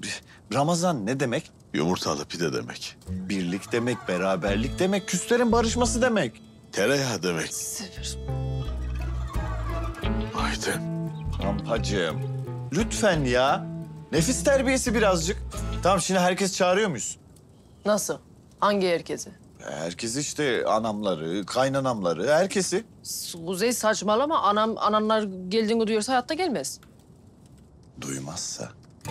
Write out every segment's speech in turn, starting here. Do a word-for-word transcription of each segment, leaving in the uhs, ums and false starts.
Ramazan ne demek? Yumurtalı pide demek. Birlik demek, beraberlik demek, küslerin barışması demek. Tereyağı demek. Sever. Ayten. Pampacığım, lütfen ya. Nefis terbiyesi birazcık. Tamam, şimdi herkes çağırıyor muyuz? Nasıl? Hangi herkesi? Herkes işte, anamları, kaynanamları, herkesi. Kuzey saçmalama. Anam, ananlar geldiğini duyuyorsa hayatta gelmez. Duymazsa.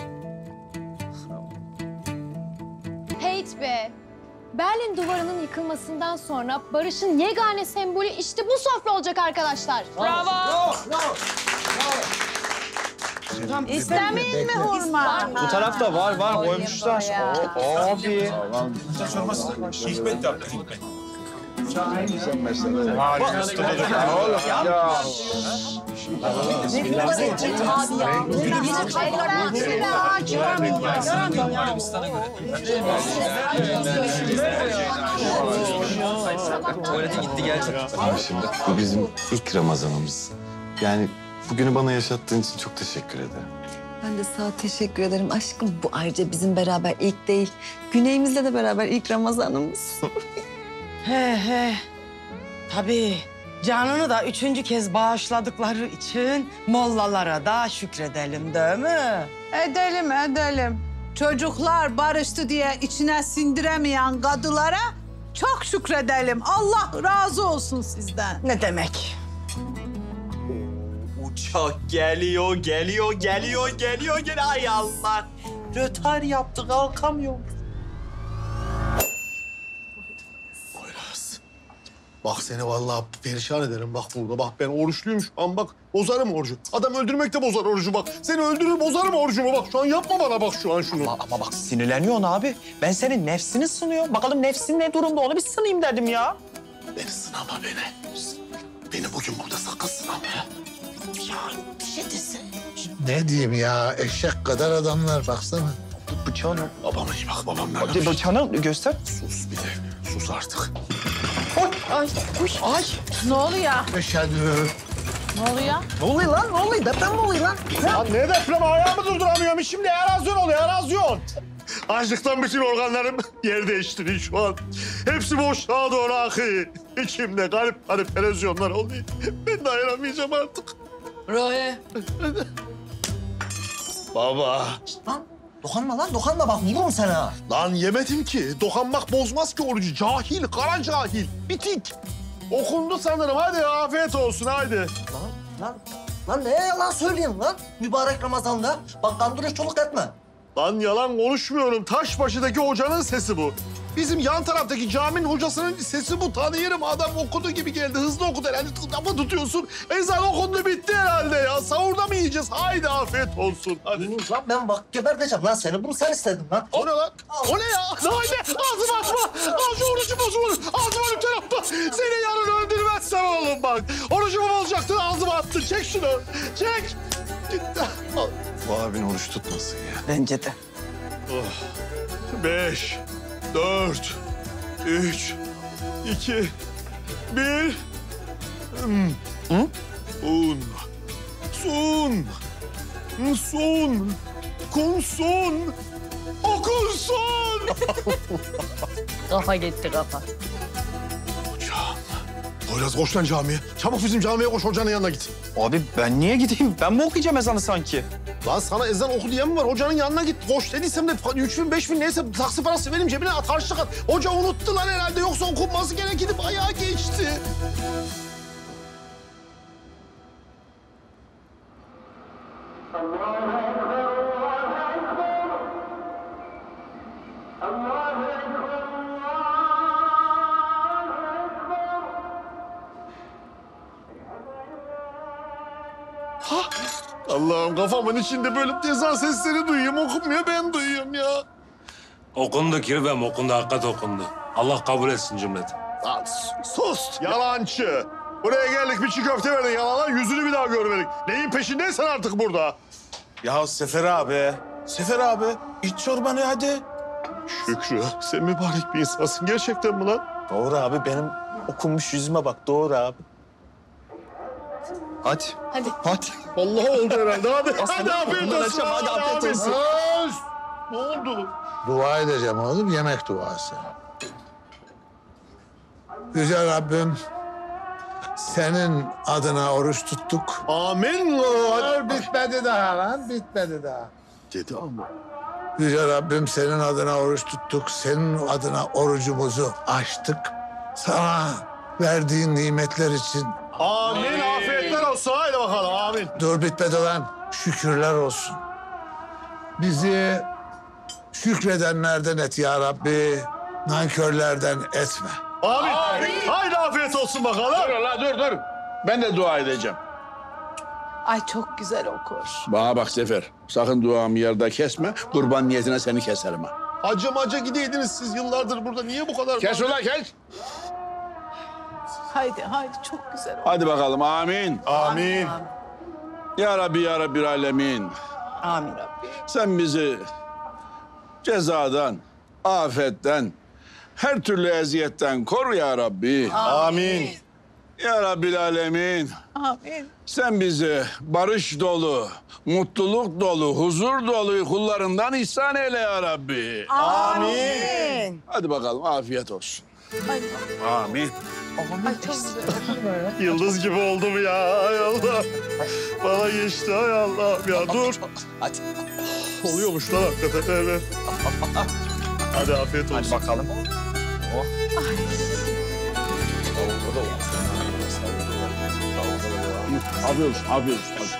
Heyt be! Berlin Duvarı'nın yıkılmasından sonra barışın yegane sembolü işte bu sofra olacak arkadaşlar. Bravo! İstemeyin mi hurma? Bu tarafta var var koymuşlar. Abi. Hikmet yaptı, Hikmet. Tuvalete gitti gelecek. Ama şimdi bu bizim ilk Ramazanımız. Yani bugünü bana yaşattığın için çok teşekkür ederim. Ben de sana teşekkür ederim aşkım. Bu ayrıca bizim beraber ilk değil. Güneyimizle de beraber ilk Ramazanımız. He he. Tabii. Canını da üçüncü kez bağışladıkları için mollalara da şükredelim değil mi? Edelim, edelim. Çocuklar barıştı diye içine sindiremeyen kadılara çok şükredelim. Allah razı olsun sizden. Ne demek? Uçak geliyor, geliyor, geliyor, geliyor, geliyor. Ay Allah. Rötar yaptı, kalkamıyor. Poyraz. Bak seni vallahi perişan ederim bak burada. Bak ben oruçluyum şu an bak. Bozarım orucu. Adam öldürmek de bozar orucu bak. Seni öldürür bozarım orucumu bak. Şu an yapma bana bak şu an şunu. Ama, ama bak sinirleniyorsun abi. Ben senin nefsini sınıyorum. Bakalım nefsin ne durumda, onu bir sınayım dedim ya. Beni sınama beni. Beni bugün burada sakın sınama ya. Ne diyeyim ya, eşek kadar adamlar baksana. Bıçağını, Babama iyi bak babam nerede? bıçağını göster. Sus bir de. Sus artık. Ay, uy. Ay. Ne oluyor? Eşhedü. Ne oluyor? Ne oluyor lan? Ne oluyor? Deprem mi oluyor lan? Lan ne deprem ayağımı durduramıyorum. Şimdi erozyon oluyor erozyon. Açlıktan bütün organlarım yer değiştiriyor şu an. Hepsi boşluğa doğru akıyor. İçimde garip garip erozyonlar oluyor. Ben dayanamayacağım artık. Rohe. Baba. Lan dokunma lan, dokunma bak vururum sana. Lan yemedim ki. Dokanmak bozmaz ki orucu. Cahil, kara cahil. Bitik. Okundu sanırım. Hadi afiyet olsun hadi. Lan, lan, lan ne yalan söylüyorsun lan? Mübarek Ramazan'da. Bak kandırış çoluk etme. Lan yalan konuşmuyorum. Taşbaşı'daki hocanın sesi bu. Bizim yan taraftaki caminin hocasının sesi bu. Tanıyorum. Adam okudu gibi geldi. Hızlı okudu herhalde. Lafa tutuyorsun. Ezan okundu bitti herhalde ya. Sahurda mı yiyeceğiz? Haydi afiyet olsun. Hadi. Lan ben bak geberteceğim lan seni. Bunu sen istedin lan. O ne lan? O ne ya? Lan ne? Ağzımı açma. Ağzı orucu bozulur. Ağzıma lütfen atma. Seni yarın öldürmezsem oğlum bak. Orucumu bozacaktın ağzıma attın. Çek şunu. Çek. Gitti. Bu abin oruç tutmasın ya. Bence de. Oh. Beş, dört, üç, iki, bir. Hmm. Hı? Un. Sun. Sun. Kunsun. Okunsun. Kafa gitti kafa. Hocam. Poyraz koş lan camiye. Çabuk bizim camiye koş hocanın yanına git. Abi ben niye gideyim? Ben mi okuyacağım ezanı sanki? Lan sana ezan oku diyen mi var? Hocanın yanına git. Koş dediysem de üç bin, beş bin neyse taksi parası vereyim cebine at, harçlık at. Hoca unuttu lan herhalde. Yoksa okunması gerekirdi. Bayağı geçti. Allah'ım kafamın içinde böyle ezan sesleri duyuyorum. Okunmuyor ben duyuyorum ya. Okundu kirvem, okundu, hakikat okundu. Allah kabul etsin cümleti. Lan sus yalancı. Buraya geldik bir çiğ köfte verdin yalana yüzünü bir daha görmedik. Neyin peşindeysen artık burada. Ya Sefer abi, Sefer abi iç çorbanı hadi. Şükrü sen mübarek bir insansın gerçekten mi lan? Doğru abi, benim okunmuş yüzüme bak, doğru abi. Hadi. Hadi. Hadi. Allah oldu herhalde hadi. Aslında hadi afiyet bundan olsun. açacağım, hadi afiyet olsun. Öz! Ne oldu? Dua edeceğim oğlum, yemek duası. Yüce Rabbim, senin adına oruç tuttuk. Amin. Dur, bitmedi daha lan, bitmedi daha. Dedi ama. Yüce Rabbim, senin adına oruç tuttuk. Senin adına orucumuzu açtık. Sana verdiğin nimetler için. Amin. Afiyetler olsun. Haydi bakalım. Amin. Dur, bitmedi lan. Şükürler olsun. Bizi şükredenlerden et ya Rabbi. Nankörlerden etme. Amin. Amin. Haydi afiyet olsun bakalım. Dur la dur dur. Ben de dua edeceğim. Ay çok güzel okur. Bana bak Sefer. Sakın duamı yarıda kesme. Kurban niyetine seni keserim ha. Acı maca gideydiniz siz yıllardır burada. Niye bu kadar? Kes ulan kes. Haydi haydi çok güzel okur. Hadi bakalım amin. Amin. Ya Rabbi ya Rabbi alemin. Amin Rabbi. Sen bizi cezadan, afetten, her türlü eziyetten koru ya Rabbi. Amin. Ya Rabbil alemin. Amin. Sen bizi barış dolu, mutluluk dolu, huzur dolu kullarından ihsan eyle ya Rabbi. Amin. Hadi bakalım afiyet olsun. Ay, Amin. ay çok güzel. Yıldız gibi oldu mu ya? Ay Allah. Bana geçti ay Allah. Ya dur. Hadi. Oluyormuş lan hakikaten. Evet. Hadi afiyet olsun. Hadi bakalım. Afiyet olsun, afiyet olsun.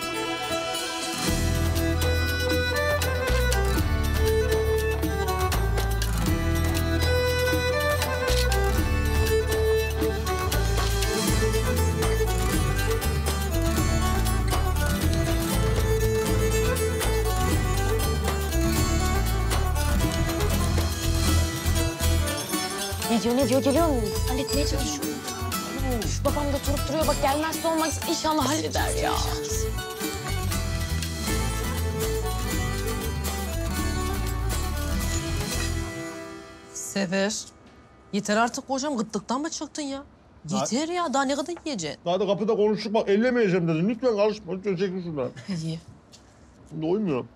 Ne diyor ne diyor geliyor mu? Halletmeye çalışıyorum. Üf, babam da durup duruyor bak gelmezse olmaz inşallah halleder ya. Sefer. Yeter artık kocam gıtlıktan mı çıktın ya? Yeter ya daha ne kadar yiyeceksin? Hadi kapıda konuştuk bak ellemeyeceğim dedin. Lütfen karışma. Lütfen çekin şundan. İyi. Doymuyor.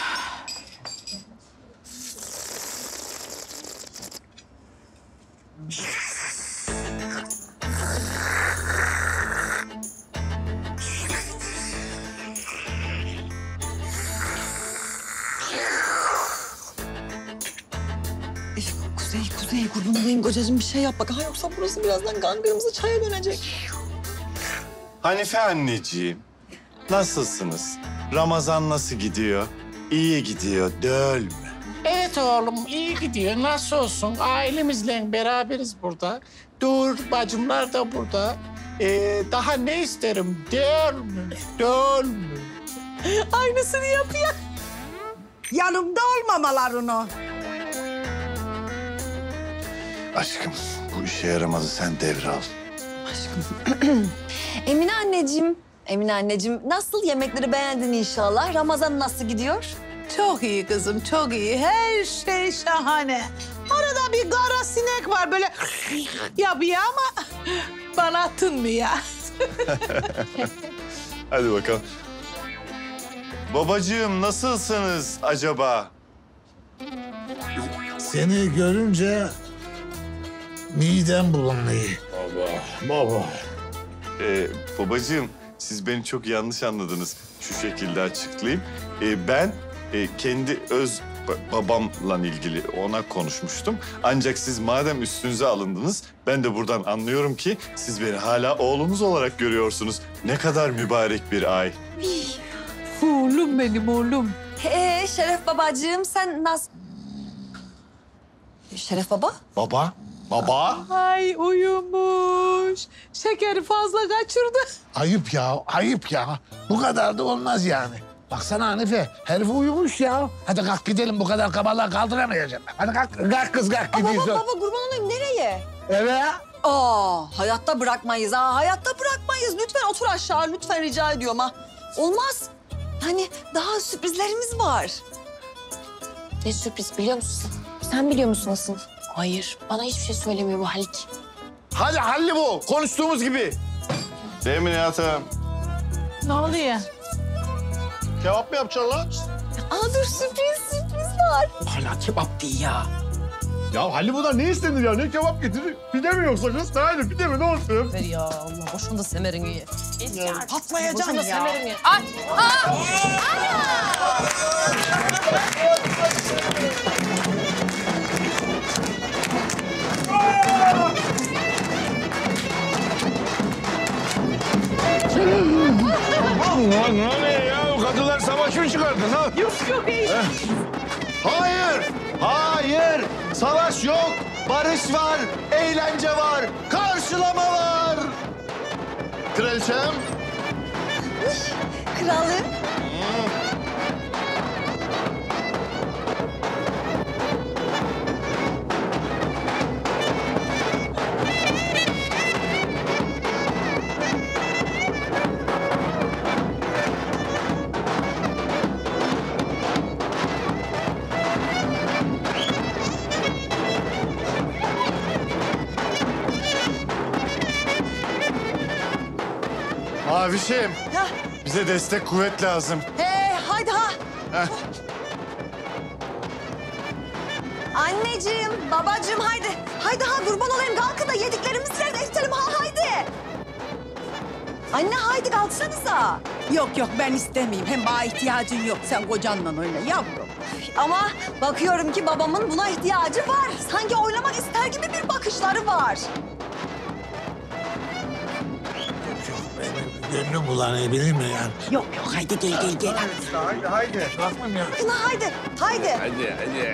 Kuzey, Kuzey kurban olayım kocacığım bir şey yap bak. Ha yoksa burası birazdan kan kırmızı çaya dönecek. Hanife anneciğim, nasılsınız? Ramazan nasıl gidiyor? İyi gidiyor, döl mü? Evet oğlum iyi gidiyor. Nasıl olsun? Ailemizle beraberiz burada. Dur bacımlar da burada. Ee, daha ne isterim? Döl mü? Döl mü? Aynısını yapıyor. Yanımda olmamalarını. Aşkım, bu işe yaramadı, sen devral. Emine anneciğim, Emine anneciğim nasıl yemekleri beğendin inşallah? Ramazan nasıl gidiyor? Çok iyi kızım çok iyi. Her şey şahane. Arada bir kara sinek var böyle yapıyor ama bana tınmıyor. Hadi bakalım. Babacığım, nasılsınız acaba? Seni görünce midem bulanıyor. Baba. Ee, babacığım, siz beni çok yanlış anladınız. Şu şekilde açıklayayım. Ee, ben e, kendi öz ba- babamla ilgili ona konuşmuştum. Ancak siz madem üstünüze alındınız, ben de buradan anlıyorum ki siz beni hala oğlunuz olarak görüyorsunuz. Ne kadar mübarek bir ay. Oğlum benim oğlum. Ee Şeref babacığım sen nasıl... Şeref baba? Baba? Baba? Ay uyumuş. Şekeri fazla kaçırdı. Ayıp ya, ayıp ya. Bu kadar da olmaz yani. Baksana Hanife, herif uyumuş ya. Hadi kalk gidelim, bu kadar kabalığa kaldıramayacağım. Hadi kalk, kalk kız kalk Baba gidiyoruz. baba kurban olayım nereye? Eve. Aa hayatta bırakmayız ha, hayatta bırakmayız. Lütfen otur aşağı, lütfen rica ediyorum ha. Olmaz. Hani daha sürprizlerimiz var. Ne sürpriz biliyor musun? Sen biliyor musun asıl? Hayır bana hiçbir şey söylemiyor bu Halik. Hadi halli bu, konuştuğumuz gibi. Değil mi Nihat'ım? Ne oluyor? Kebap mı yapacaksın lan? Aa dur sürpriz, sürpriz var. var. Hala kebap değil ya. Ya Halil bunlar ne istenir ya? Ne kebap getirir? Pide mi yoksa kız? Hayır pide mi? Ne olsun? Ver ya Allah boşuna da semerini ye. Patlayacağım Boşuna ya. semerini ye. Ay! Aa! Ne oluyor ya? Kadılar savaş mı çıkardı? Ne? Yok yok iyi. Hayır, hayır. Savaş yok. Barış var, eğlence var, karşılama var. Kraliçem. Kralım. Mavişim, Ya. bize destek kuvvet lazım. He haydi ha. Heh. Anneciğim, babacığım haydi. Haydi ha kurban olayım kalkın da yediklerimizi ver de isterim ha haydi. Anne haydi kalksanıza. Yok yok ben istemeyeyim. Hem bana ihtiyacın yok. Sen kocanla oyna yavrum. Ama bakıyorum ki babamın buna ihtiyacı var. Sanki oynamak ister gibi bir bakışları var. Gönlüm bulanabilir mi yani? Yok yok haydi gel gel gel. Haydi haydi. Kalkmam ya. Kına haydi, haydi. Hadi hadi.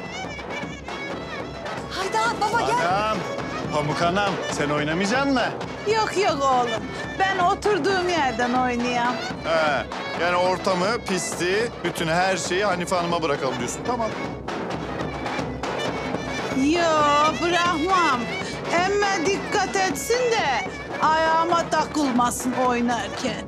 Haydi ha baba gel. Anam, Pamuk anam sen oynamayacaksın mı? Yok yok oğlum. Ben oturduğum yerden oynayayım. He, yani ortamı, pisti, bütün her şeyi Hanife Hanım'a bırakalım diyorsun. Tamam. Yo bırakmam. Emme dikkat etsin de ayağıma takılmasın oynarken.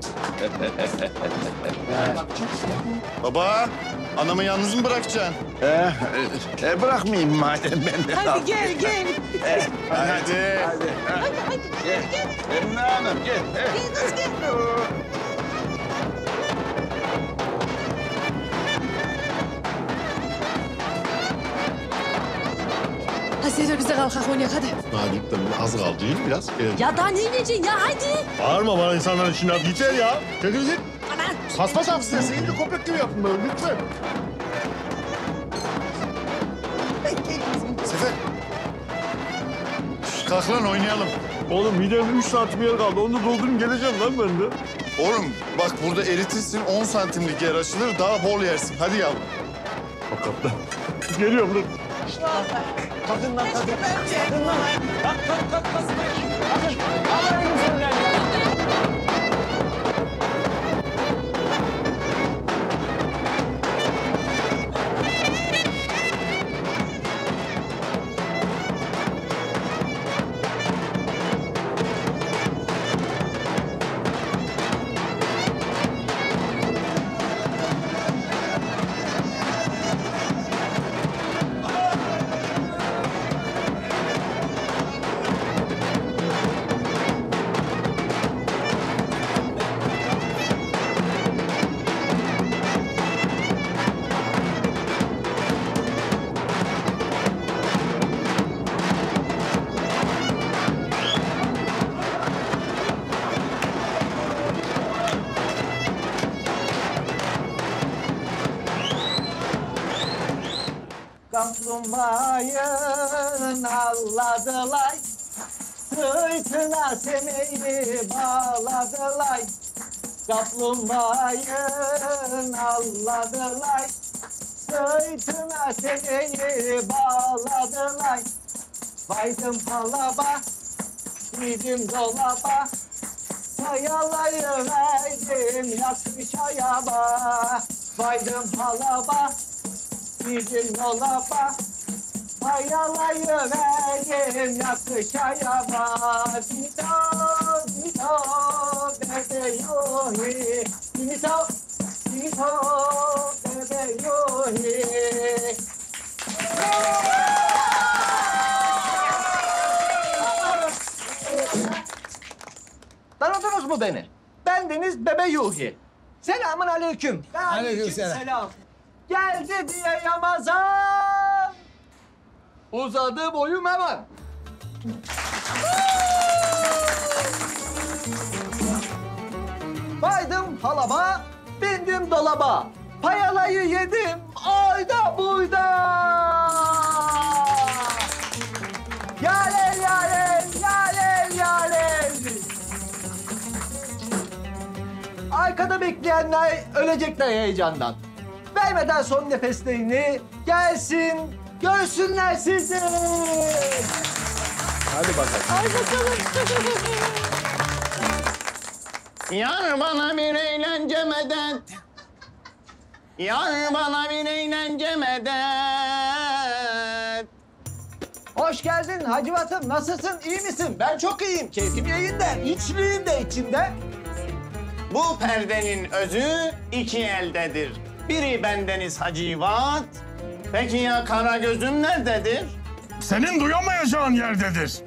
Baba, anamı yalnız mı bırakacaksın? E, e, bırakmayayım madem ben de. Hadi gel gel. Hadi. Hadi. Hadi hadi Gel. gel. Emine Hanım gel. Gel kız gel. Hadi Sefer biz de kalkak oynayak hadi. Daha cidden az kaldı değil mi biraz? Evet. Ya daha ne yiyeceksin ya hadi. Bağırma bana insanların içine. Yeter ya. Çekil git. Saçma sapan sesi. İyice köpek gibi yapın böyle lütfen. Sefer. Şş, kalk lan oynayalım. Oğlum midemde üç santim yer kaldı. Onu da doldurayım geleceğim lan ben de. Oğlum bak burada eritirsin on santimlik yer açılır daha bol yersin. Hadi yavrum. Hakikaten. Geliyorum lan. Kadın lan kadın. Kaplumbağayın alladılar, sırtına semeyi bağladılar. Kaplumbağayın alladılar, sırtına semeyi bağladılar. Baydım halaba, giydim dolaba, sayalayı verdim yatmış ayaba. Baydım halaba, giydim dolaba, sayalayı verdim yatmış ayaba. Dito, dito, bebe yuhi, dito, dito, bebe yuhi. Tanıdınız mı beni? Ben Deniz Bebe Yuhi. Selamun aleyküm. Aleykümselam. Selam. geldi diye Ramazan. Uzadı boyum hemen. Baydım halama, bindim dolaba. Payalayı yedim ayda buyda. Yalel yalel, yalel yalel. Arkada bekleyenler ölecekler heyecandan. Vermeden son nefeslerini gelsin, görsünler sizi. Hadi bakalım. Hadi bakalım. Yar bana bir eğlence medet. Yar bana bir eğlence medet. Hoş geldin Hacivat'ım. Nasılsın? İyi misin? Ben çok iyiyim. Keyfim yerinde. İçliyim de içinde. Bu perdenin özü iki eldedir. Biri bendeniz Hacivat. Peki ya kara gözüm nerededir? Senin duyamayacağın yerdedir.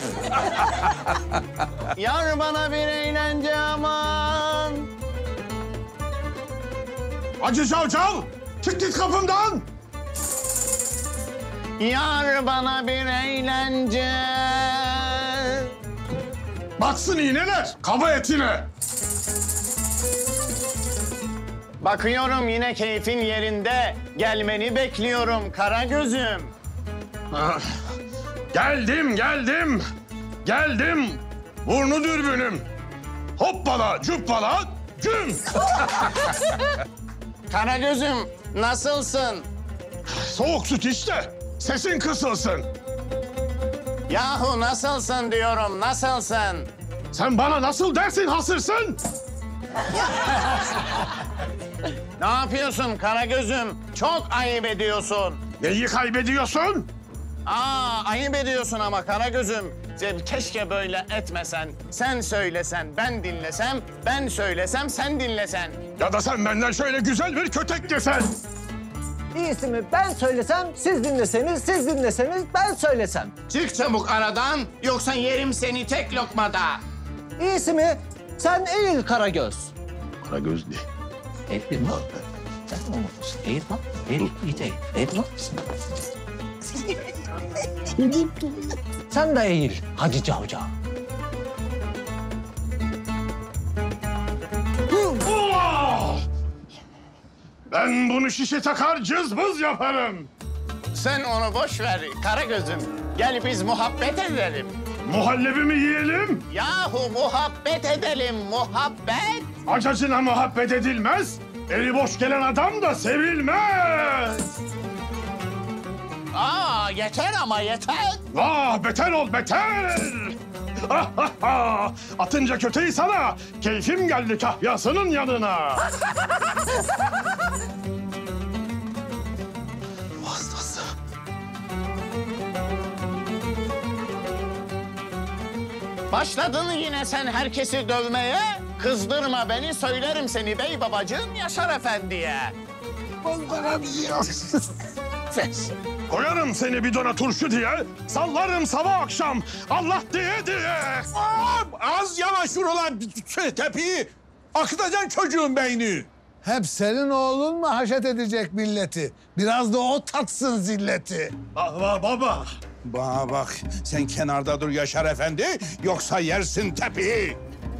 Yar bana bir eğlence aman. Hacı Cavcav, çık git kapımdan. Yar bana bir eğlence. Baksın iğneler, kaba etine. Bakıyorum yine keyfin yerinde. Gelmeni bekliyorum kara gözüm. Ah, geldim, geldim. Geldim. Burnu dürbünüm. Hoppala, cuppala, güm. Kara gözüm nasılsın? Soğuk süt işte. Sesin kısılsın. Yahu nasılsın diyorum, nasılsın? Sen bana nasıl dersin hasırsın? Ne yapıyorsun kara gözüm? Çok ayıp ediyorsun. Neyi kaybediyorsun? Aa, ayıp ediyorsun ama kara gözüm. Keşke böyle etmesen. Sen söylesen, ben dinlesem. Ben söylesem, sen dinlesen. Ya da sen benden şöyle güzel bir kötek yesen. İyisi mi ben söylesem, siz dinleseniz, siz dinleseniz ben söylesem. Çık çabuk aradan, yoksa yerim seni tek lokmada. İyisi mi sen eğil Karagöz. Karagöz ne? Eğil mi? Eğil mi? Eğil, eğil, eğil mi? Sen de eğil Hacı Cavcav. Ben bunu şişe takar cızbız yaparım. Sen onu boş ver kara gözüm. Gel biz muhabbet edelim. Muhallebimi yiyelim. Yahu muhabbet edelim, muhabbet. Acacına muhabbet edilmez. Eli boş gelen adam da sevilmez. Aa yeter ama yeter. Ah beter ol beter. Ah, ah, ah. Atınca köteyi sana, keyfim geldi kahyasının yanına. Hastası. Başladın yine sen herkesi dövmeye. Kızdırma beni, söylerim seni bey babacığım Yaşar Efendi'ye. Koyarım seni bidona turşu diye, sallarım sabah akşam Allah diye diye. Az yavaş vur ulan tepiyi. Akıtacaksın çocuğun beyni. Hep senin oğlun mu haşet edecek milleti? Biraz da o tatsın zilleti. Baba baba. Bana bak sen kenarda dur Yaşar Efendi yoksa yersin tepiyi.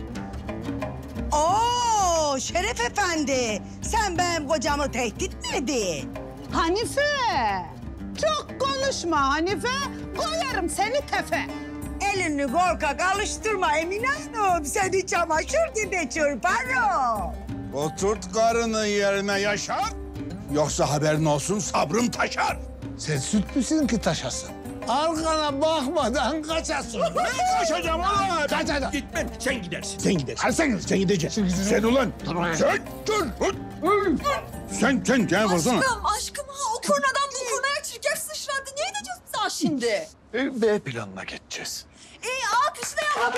Oo Şeref Efendi, sen benim kocamı tehdit mi edin? Hanife, çok konuşma Hanife. Koyarım seni tefe. Elini korkak alıştırma Emine Hanım. Seni çamaşır gibi çırparım. Oturt karını yerine Yaşar. Yoksa haberin olsun sabrım taşar. Sen süt müsün ki taşasın? Arkana bakmadan kaçasın. Ne kaçacağım oğlum? Kaçacağım. Gitmem, sen gidersin. Sen gidersin. Hadi sen gidersin. Sen gideceksin. Sen ulan. Sen dur. Sen, sen gel vursana. Aşkım, aşkım ha o kurnadan bu kurnaya çirkef sıçradı. Ne edeceğiz biz daha şimdi? B planına geçeceğiz. İyi, alkışla ya.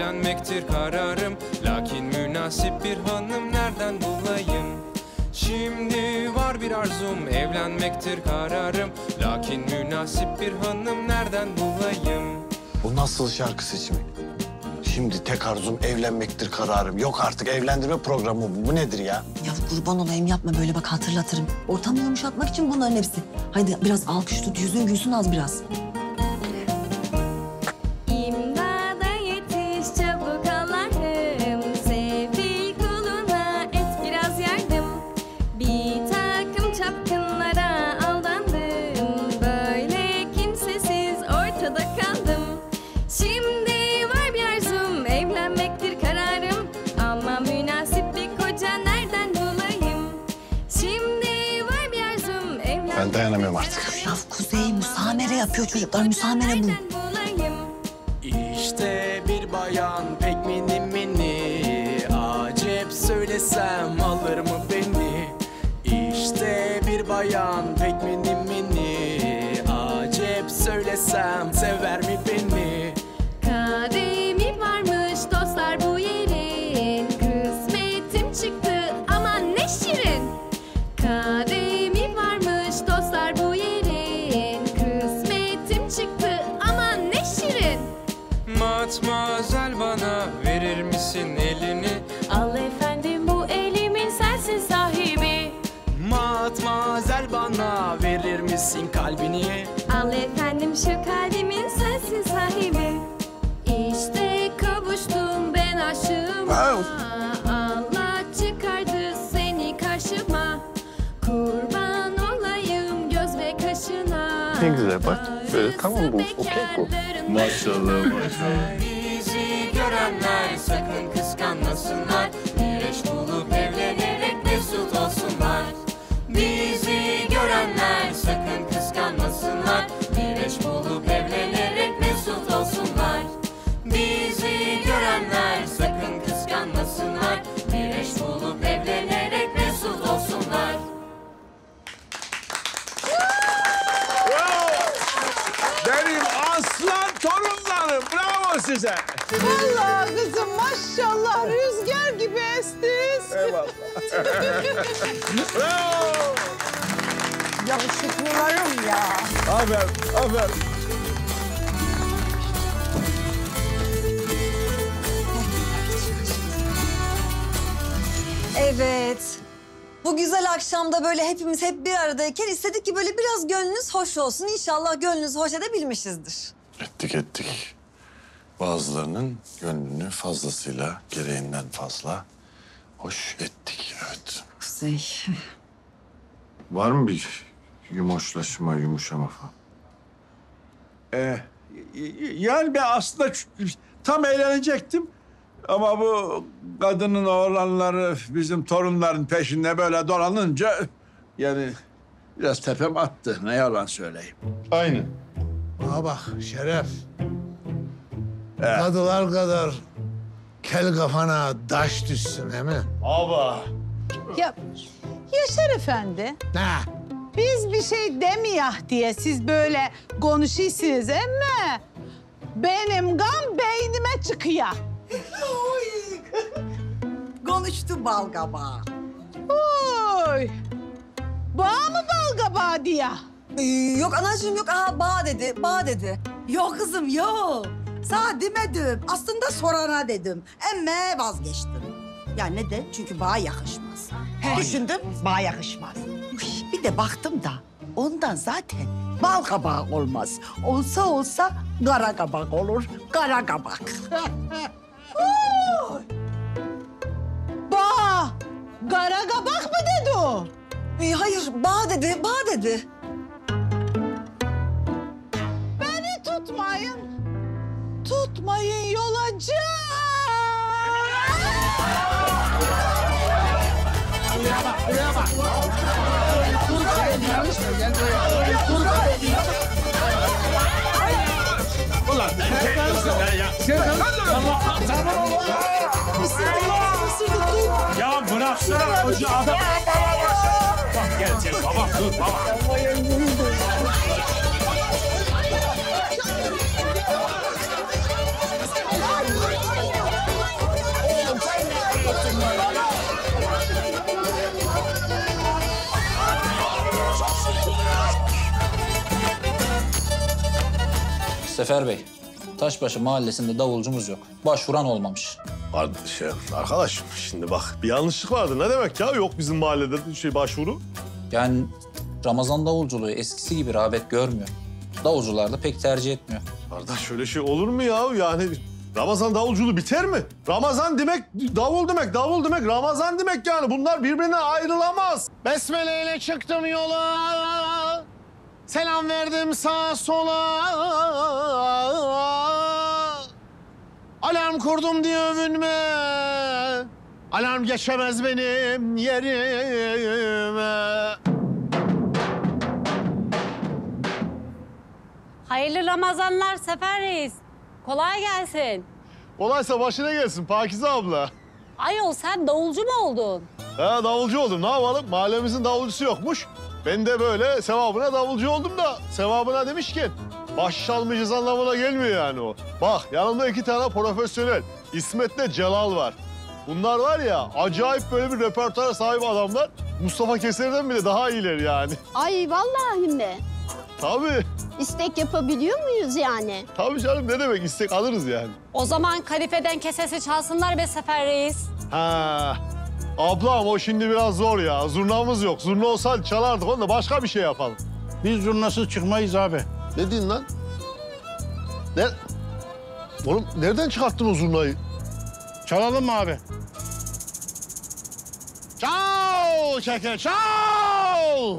evlenmektir kararım. Lakin münasip bir hanım nereden bulayım? Şimdi var bir arzum, evlenmektir kararım. Lakin münasip bir hanım nereden bulayım? Bu nasıl şarkı seçimi? Şimdi tek arzum evlenmektir kararım. Yok artık evlendirme programı bu. Bu nedir ya? Ya kurban olayım yapma böyle bak hatırlatırım. Ortamı yumuşatmak için bunların hepsi. Haydi biraz alkış tut, yüzün gülsün az biraz. İmdada yetiş çabuk Allah'ım, sevdiği kuluna et biraz yardım. Bir takım çapkınlara aldandım, böyle kimsesiz ortada kaldım. Şimdi var bir arzum, evlenmektir kararım. Ama münasip bir koca nereden bulayım? Şimdi var bir arzum, evlenmektir Ben dayanamıyorum artık. Ya Kuzey müsamere yapıyor çocuklar, müsamere bu. İşte bir bayan pek mini mini, acep söylesem alır mı beni? İşte bir bayan pek mini mini, acep söylesem sever mi beni? Kademi varmış dostlar bu yerin, kısmetim çıktı aman ne şirin. Kademi varmış dostlar bu yerin, kısmetim çıktı aman ne şirin. Matmazel bana verir misin elini? Al efendim bu elimin sensin sahibi. Matmazel bana verir misin kalbini? Al efendim şu kalbimin sensin sahibi. İşte kavuştum ben aşığıma. Allah çıkardı seni karşıma. Kurban olayım göz ve kaşına. Ne güzel bak. Böyle tamam bu. Okey bu. Maşallah maşallah. Bizi görenler sakın kıskanmasınlar. Bir eş bulup evlenerek mesut olsunlar. Bizi görenler sakın kıskanmasınlar. Bir eş bulup evlenerek mesut olsunlar. Bizi görenler sakın kıskanmasınlar. Bir eş bulup evlenerek mesut olsunlar. Benim aslan torunlarım. Bravo size. Vallahi kızım maşallah rüzgar gibi estis. Eyvallah. Bravo. Yakışıklılarım ya. Aferin, aferin. Evet. Bu güzel akşamda böyle hepimiz hep bir aradayken istedik ki böyle biraz gönlünüz hoş olsun. İnşallah gönlünüzü hoş edebilmişizdir. Ettik ettik. Bazılarının gönlünü fazlasıyla, gereğinden fazla hoş ettik. Evet. Kuzey. Var mı bir yumuşlaşma, yumuşama falan? Ee, yani ben aslında ç- tam eğlenecektim. Ama bu kadının oğlanları bizim torunların peşinde böyle dolanınca... ...yani biraz tepem attı. Ne yalan söyleyeyim. Aynen. Bana bak Şeref. Kadılar kadar kel kafana taş düşsün değil mi? Aba. Ya Yaşar Efendi. Ne? Biz bir şey demiyah diye siz böyle konuşuyorsunuz ama benim gam beynime çıkıyor. Konuştu balgaba. Oy. Bağ mı balgaba diye? Ee, yok anacığım yok. Aha bağ dedi, bağ dedi. Yok kızım yok. Sana demedim. Aslında sorana dedim. Emme vazgeçtim. Ya neden? Çünkü bağ yakışmaz. Düşündüm, bağ yakışmaz. Uy, bir de baktım da ondan zaten bal kabağı olmaz. Olsa olsa kara kabak olur. Kara kabak. Bağ. Kara kabak mı dedi o? Ee, hayır bağ dedi, bağ dedi. Beni tutmayın. Tutmayın yolacı. Buraya bak, buraya bak. Ulan sen karışma ya. Sen Ya bıraksana koca adam. Bak gel gel baba dur baba. Sefer Bey, Taşbaşı mahallesinde davulcumuz yok. Başvuran olmamış. Şey, arkadaş şimdi bak bir yanlışlık vardı. Ne demek ya yok bizim mahallede şey başvuru? Yani Ramazan davulculuğu eskisi gibi rağbet görmüyor. Davulcular da pek tercih etmiyor. Kardeş şöyle şey olur mu ya? Yani Ramazan davulculuğu biter mi? Ramazan demek davul demek, davul demek Ramazan demek yani. Bunlar birbirine ayrılamaz. Besmele ile çıktım yola, selam verdim sağa sola. Alarm kurdum diye övünme, alarm geçemez benim yerime. Hayırlı Ramazanlar Sefer Reis. Kolay gelsin. Kolaysa başına gelsin Pakize abla. Ayol sen davulcu mu oldun? Ha davulcu oldum. Ne yapalım? Mahallemizin davulcusu yokmuş. Ben de böyle sevabına davulcu oldum da sevabına demişken baş çalmayacağız anlamına gelmiyor yani o. Bak yanımda iki tane profesyonel İsmet'le Celal var. Bunlar var ya acayip böyle bir repertuara sahip adamlar. Mustafa Keser'den bile daha iyiler yani. Ay vallahi mi? Tabii. İstek yapabiliyor muyuz yani? Tabii canım ne demek istek alırız yani. O zaman kalifeden kesesi çalsınlar be Sefer Reis. Ha. Ablam o şimdi biraz zor ya. Zurnamız yok. Zurna olsaydı çalardık onu da başka bir şey yapalım. Biz zurnasız çıkmayız abi. Ne diyorsun lan? Ne? Oğlum nereden çıkarttın o zurnayı? Çalalım mı abi? Çal keke çal.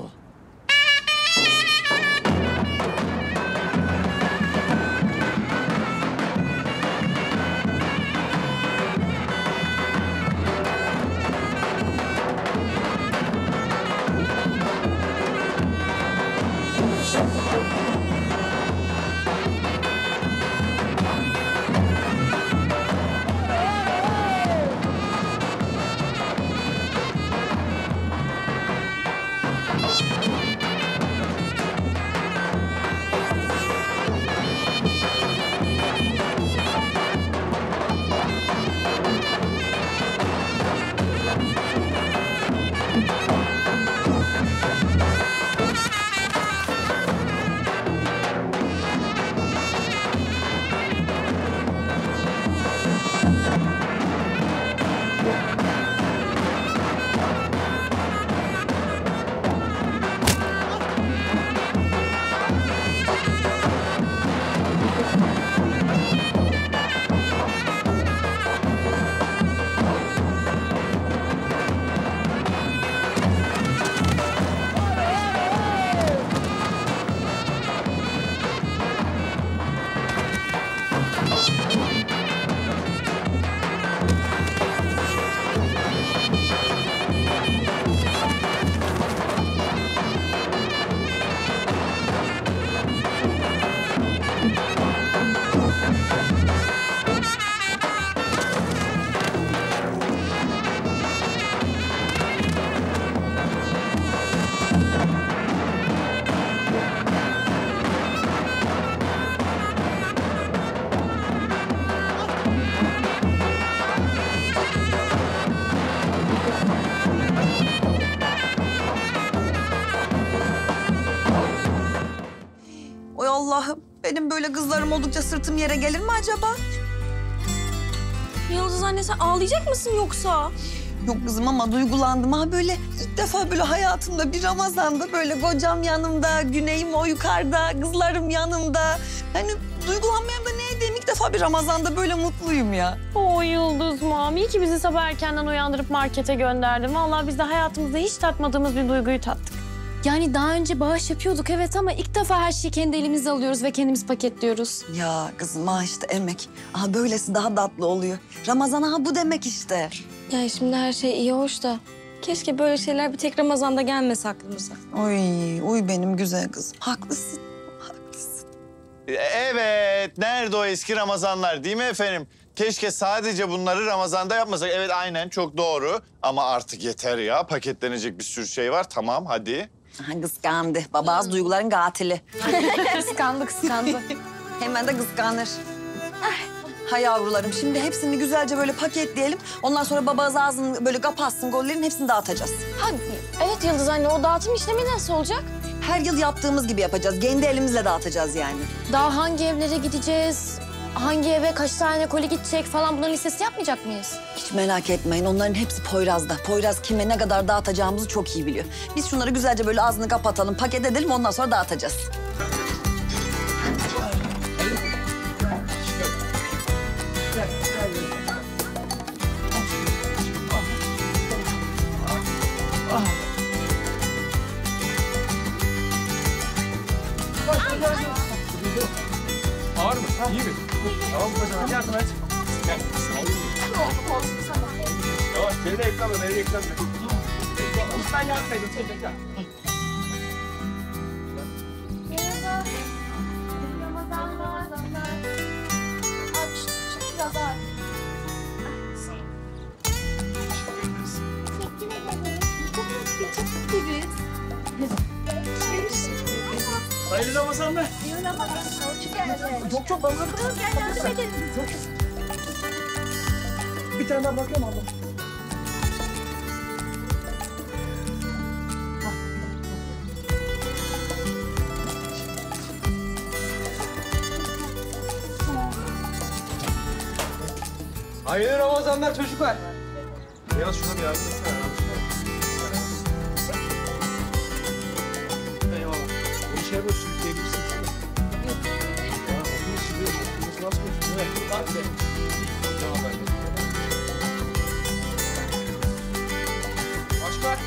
Oy Allah'ım, benim böyle kızlarım oldukça sırtım yere gelir mi acaba? Yıldız anne sen ağlayacak mısın yoksa? Yok kızım ama duygulandım ha böyle ilk defa böyle hayatımda bir Ramazan'da böyle kocam yanımda, güneyim o yukarıda, kızlarım yanımda. Hani duygulanmayan da ne edeyim ilk defa bir Ramazan'da böyle mutluyum ya. O Yıldız mam, iyi ki bizi sabah erkenden uyandırıp markete gönderdin. Vallahi biz de hayatımızda hiç tatmadığımız bir duyguyu tattık. Yani daha önce bağış yapıyorduk evet ama ilk defa her şeyi kendi elimizle alıyoruz ve kendimiz paketliyoruz. Ya kızım ha işte emek. Aha böylesi daha tatlı oluyor. Ramazan aha bu demek işte. Ya şimdi her şey iyi hoş da keşke böyle şeyler bir tek Ramazan'da gelmese aklımıza. Oy, oy benim güzel kızım. Haklısın. Evet, nerede o eski Ramazanlar değil mi efendim? Keşke sadece bunları Ramazan'da yapmasak. Evet aynen çok doğru ama artık yeter ya. Paketlenecek bir sürü şey var. Tamam hadi. Aha, kıskandı. Babaz duyguların katili. Kıskandı, kıskandı. Hemen de kıskanır. Ha yavrularım şimdi hepsini güzelce böyle paketleyelim. Ondan sonra babaz ağzını böyle kapatsın gollerin hepsini dağıtacağız. Ha, evet Yıldız anne o dağıtım işlemi nasıl olacak? Her yıl yaptığımız gibi yapacağız. Kendi elimizle dağıtacağız yani. Daha hangi evlere gideceğiz? Hangi eve kaç tane koli gidecek falan bunların listesi yapmayacak mıyız? Hiç merak etmeyin. Onların hepsi Poyraz'da. Poyraz kime ne kadar dağıtacağımızı çok iyi biliyor. Biz şunları güzelce böyle ağzını kapatalım, paket edelim. Ondan sonra dağıtacağız. Ağır mı? İyi mi? Tamam kocam, yardım et. Gel. Yavaş, beni de ekranla, beni de ekranla. Ben yardım edeyim, sen bekle. Merhaba. Ramazanlar, Ramazanlar. Abi çık biraz abi. Hayırlı Ramazanlar. Çok çok balık. Gel yardım edelim. Bir tane daha bakıyorum abla. Hayırlı Ramazanlar çocuklar. Beyaz şuna bir yardım etsene. Eyvallah. Bu şey böyle sürükleyebilirsin. Ya, okulu sürüyorum. Okulu nasıl konuşuyorsun? Evet, bak be. Tamam, ben de. Başka?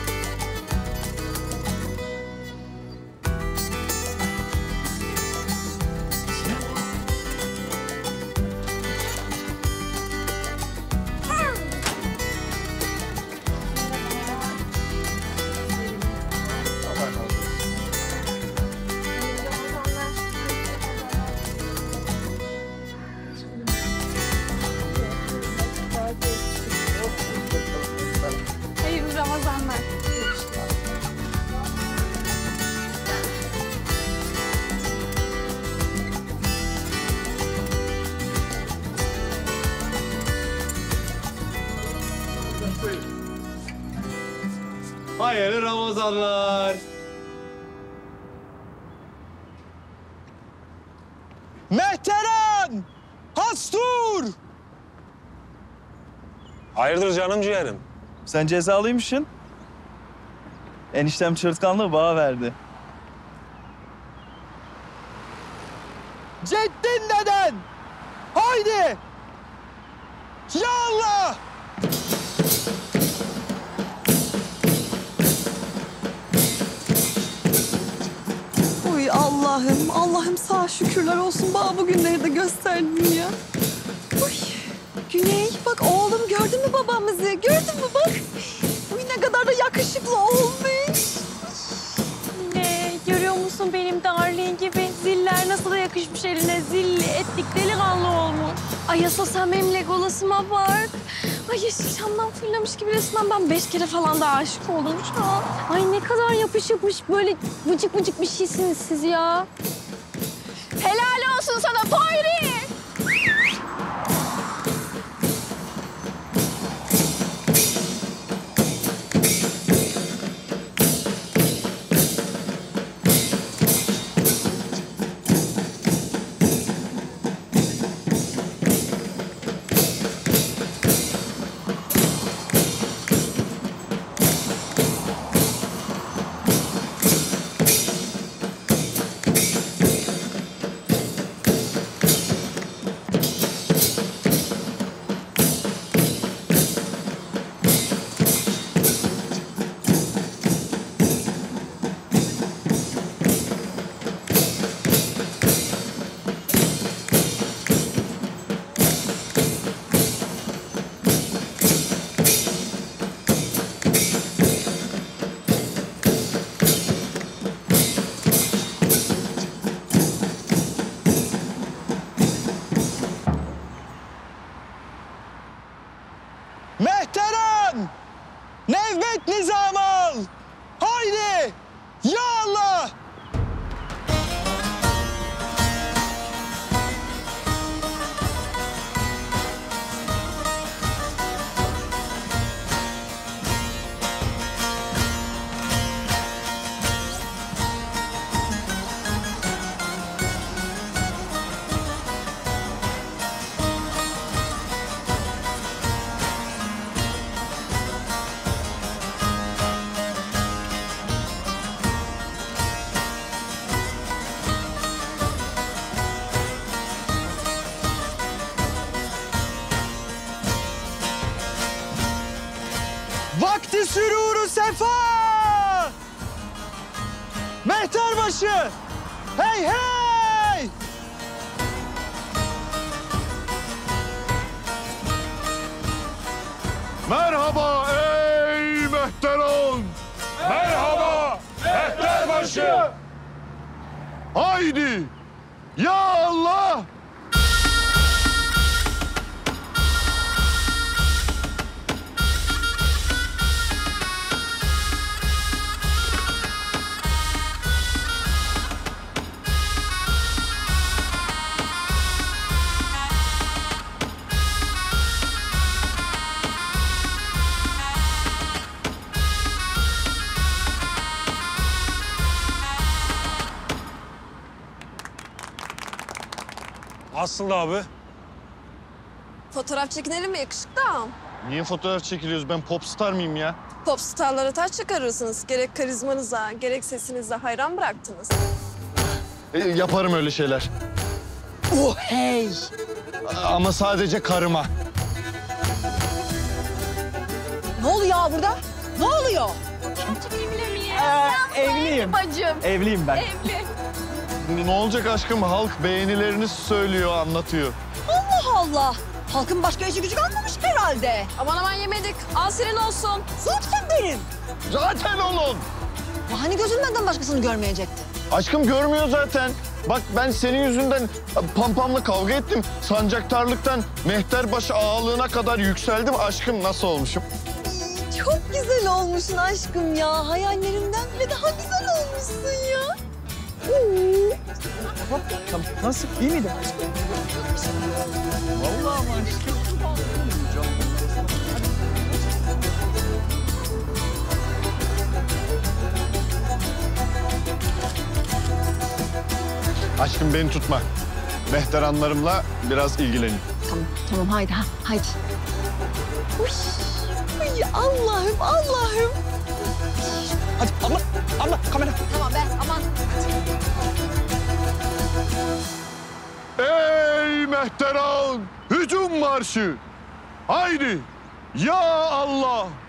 Hayırlı Ramazanlar. Hayırlı Ramazanlar. Mehteran! Hastur! Hayırdır canım ciğerim? Sen cezalıymışsın. Eniştem çırtkanlığı bana verdi. Ceddin neden? Haydi! Ya Allah! Uy Allah'ım, Allah'ım sağ şükürler olsun bana bugünleri de gösterdin ya. Uy, Güney bak oğlum gördün mü babamızı? Gördün mü bak? Uy ne kadar da yakışıklı olmuş. Ne görüyor musun benim darling gibi? Ziller nasıl da yakışmış eline. Zilli, etlik, delikanlı olmuş. Ay Yaso sen benim Legolas'ıma bak. Ay Yeşilçam'dan fırlamış gibi resmen ben beş kere falan da aşık oldum şu an. Ay ne kadar yapış yapış böyle vıcık vıcık bir şeysiniz siz ya. Helal olsun sana Poyri. Vakti süruru sefa! Mehterbaşı! Hey hey! Merhaba ey mehteran! Merhaba mehterbaşı! Haydi! Ya Allah! Nasıldı abi? Fotoğraf çekinelim mi yakışıklı ağam? Niye fotoğraf çekiliyoruz? Ben popstar mıyım ya? Popstarlara taç çıkarırsınız. Gerek karizmanıza, gerek sesinize hayran bıraktınız. E, yaparım öyle şeyler. Oh hey! Ama sadece karıma. Ne oluyor burada? Ne oluyor? Ee, evliyim. Bacım. Evliyim ben. Evli. Ne olacak aşkım? Halk beğenilerini söylüyor, anlatıyor. Allah Allah! Halkın başka işi gücü kalmamış herhalde. Aman aman yemedik. Al senin olsun. Zaten benim. Zaten onun. Hani gözün benden başkasını görmeyecekti? Aşkım görmüyor zaten. Bak ben senin yüzünden Pampam'la kavga ettim. Sancaktarlıktan Mehterbaşı ağalığına kadar yükseldim. Aşkım nasıl olmuşum? Çok güzel olmuşsun aşkım ya. Hayallerimden bile daha güzel olmuşsun ya. Tamam, nasıl? İyi miydi? Vallahi ama aşkım. Aşkım beni tutma. Mehteranlarımla biraz ilgilenin. Tamam, tamam haydi ha, haydi. Uy, uy Allah'ım, Allah'ım. Hadi abla, abla kamera. Tamam be, aman. Ey mehteran! Hücum marşı! Haydi! Ya Allah!